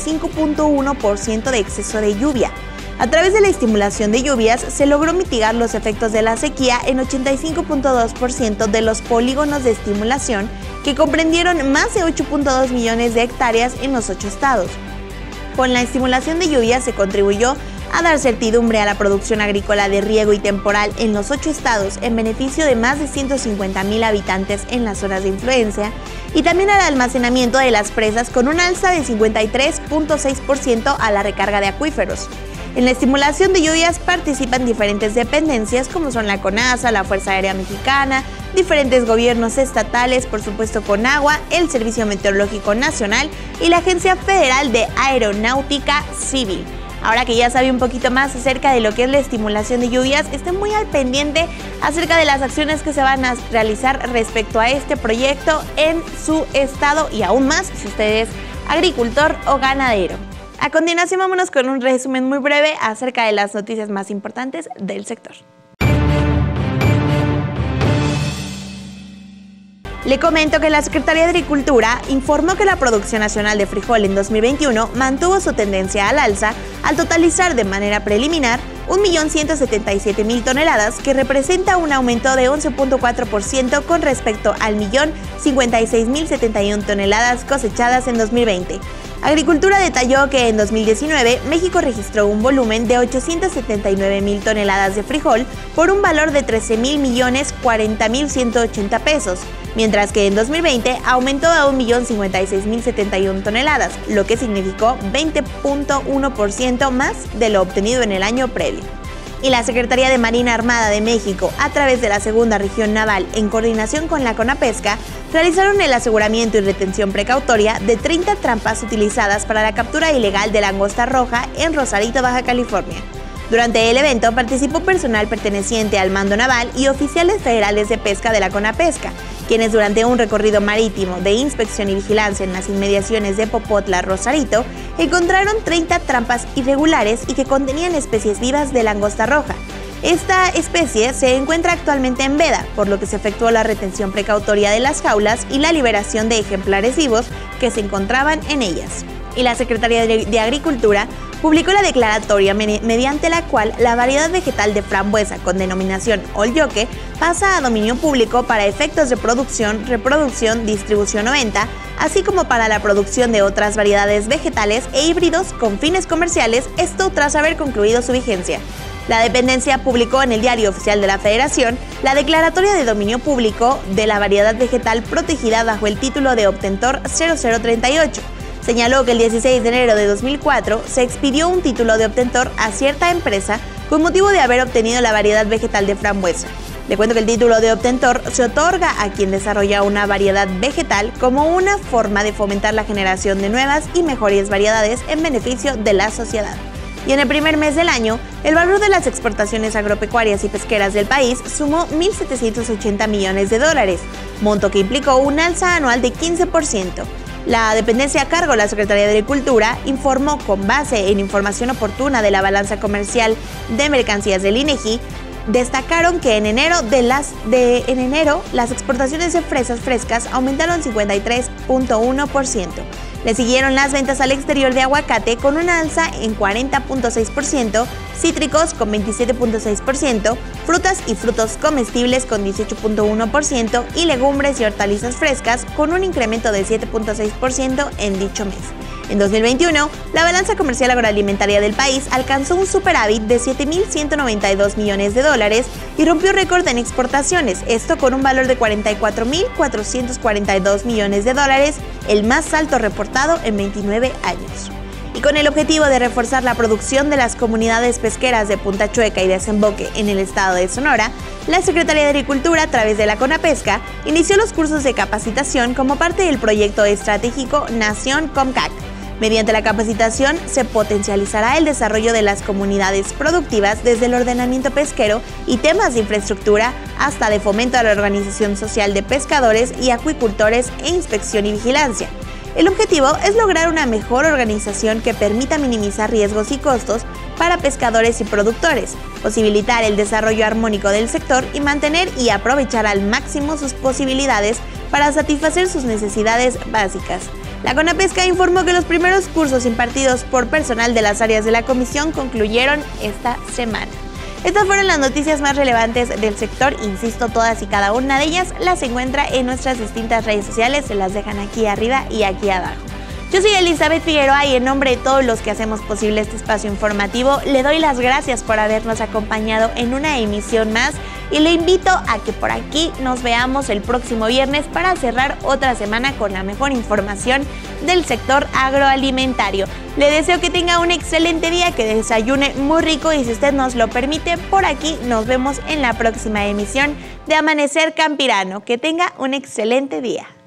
45.1% de exceso de lluvia. A través de la estimulación de lluvias se logró mitigar los efectos de la sequía en 85.2% de los polígonos de estimulación que comprendieron más de 8.2 millones de hectáreas en los 8 estados. Con la estimulación de lluvias se contribuyó a dar certidumbre a la producción agrícola de riego y temporal en los 8 estados en beneficio de más de 150,000 habitantes en las zonas de influencia y también al almacenamiento de las presas con un alza de 53.6% a la recarga de acuíferos. En la estimulación de lluvias participan diferentes dependencias como son la CONASA, la Fuerza Aérea Mexicana, diferentes gobiernos estatales, por supuesto Conagua, el Servicio Meteorológico Nacional y la Agencia Federal de Aeronáutica Civil. Ahora que ya sabe un poquito más acerca de lo que es la estimulación de lluvias, esté muy al pendiente acerca de las acciones que se van a realizar respecto a este proyecto en su estado y aún más si usted es agricultor o ganadero. A continuación vámonos con un resumen muy breve acerca de las noticias más importantes del sector. Le comento que la Secretaría de Agricultura informó que la producción nacional de frijol en 2021 mantuvo su tendencia al alza al totalizar de manera preliminar 1.177.000 toneladas, que representa un aumento de 11.4% con respecto al 1.056.071 toneladas cosechadas en 2020. Agricultura detalló que en 2019 México registró un volumen de 879.000 toneladas de frijol por un valor de 13.040.180 pesos, mientras que en 2020 aumentó a 1.056.071 toneladas, lo que significó 20.1% más de lo obtenido en el año previo. Y la Secretaría de Marina Armada de México, a través de la Segunda Región Naval, en coordinación con la CONAPESCA, realizaron el aseguramiento y retención precautoria de 30 trampas utilizadas para la captura ilegal de langosta roja en Rosarito, Baja California. Durante el evento participó personal perteneciente al mando naval y oficiales federales de pesca de la CONAPESCA, quienes durante un recorrido marítimo de inspección y vigilancia en las inmediaciones de Popotla, Rosarito, encontraron 30 trampas irregulares y que contenían especies vivas de langosta roja. Esta especie se encuentra actualmente en veda, por lo que se efectuó la retención precautoria de las jaulas y la liberación de ejemplares vivos que se encontraban en ellas. Y la Secretaría de Agricultura publicó la declaratoria mediante la cual la variedad vegetal de frambuesa con denominación Olyoque pasa a dominio público para efectos de producción, reproducción, distribución o venta, así como para la producción de otras variedades vegetales e híbridos con fines comerciales, esto tras haber concluido su vigencia. La dependencia publicó en el Diario Oficial de la Federación la declaratoria de dominio público de la variedad vegetal protegida bajo el título de obtentor 0038. Señaló que el 16 de enero de 2004 se expidió un título de obtentor a cierta empresa con motivo de haber obtenido la variedad vegetal de frambuesa. Le cuento que el título de obtentor se otorga a quien desarrolla una variedad vegetal como una forma de fomentar la generación de nuevas y mejores variedades en beneficio de la sociedad. Y en el primer mes del año, el valor de las exportaciones agropecuarias y pesqueras del país sumó 1.780 millones de dólares, monto que implicó un alza anual de 15%. La dependencia a cargo de la Secretaría de Agricultura informó, con base en información oportuna de la balanza comercial de mercancías del INEGI, destacaron que en enero las exportaciones de fresas frescas aumentaron 53.1%. Le siguieron las ventas al exterior de aguacate con una alza en 40.6%, cítricos con 27.6%, frutas y frutos comestibles con 18.1% y legumbres y hortalizas frescas con un incremento de 7.6% en dicho mes. En 2021, la balanza comercial agroalimentaria del país alcanzó un superávit de 7.192 millones de dólares y rompió récord en exportaciones, esto con un valor de 44.442 millones de dólares, el más alto reportado en 29 años. Y con el objetivo de reforzar la producción de las comunidades pesqueras de Punta Chueca y Desemboque en el estado de Sonora, la Secretaría de Agricultura, a través de la CONAPESCA, inició los cursos de capacitación como parte del proyecto estratégico Nación Comcac. Mediante la capacitación se potencializará el desarrollo de las comunidades productivas desde el ordenamiento pesquero y temas de infraestructura hasta de fomento a la organización social de pescadores y acuicultores e inspección y vigilancia. El objetivo es lograr una mejor organización que permita minimizar riesgos y costos para pescadores y productores, posibilitar el desarrollo armónico del sector y mantener y aprovechar al máximo sus posibilidades para satisfacer sus necesidades básicas. La CONAPESCA informó que los primeros cursos impartidos por personal de las áreas de la comisión concluyeron esta semana. Estas fueron las noticias más relevantes del sector, insisto, todas y cada una de ellas las encuentra en nuestras distintas redes sociales, se las dejan aquí arriba y aquí abajo. Yo soy Elizabeth Figueroa y en nombre de todos los que hacemos posible este espacio informativo, le doy las gracias por habernos acompañado en una emisión más y le invito a que por aquí nos veamos el próximo viernes para cerrar otra semana con la mejor información del sector agroalimentario. Le deseo que tenga un excelente día, que desayune muy rico y si usted nos lo permite, por aquí nos vemos en la próxima emisión de Amanecer Campirano. Que tenga un excelente día.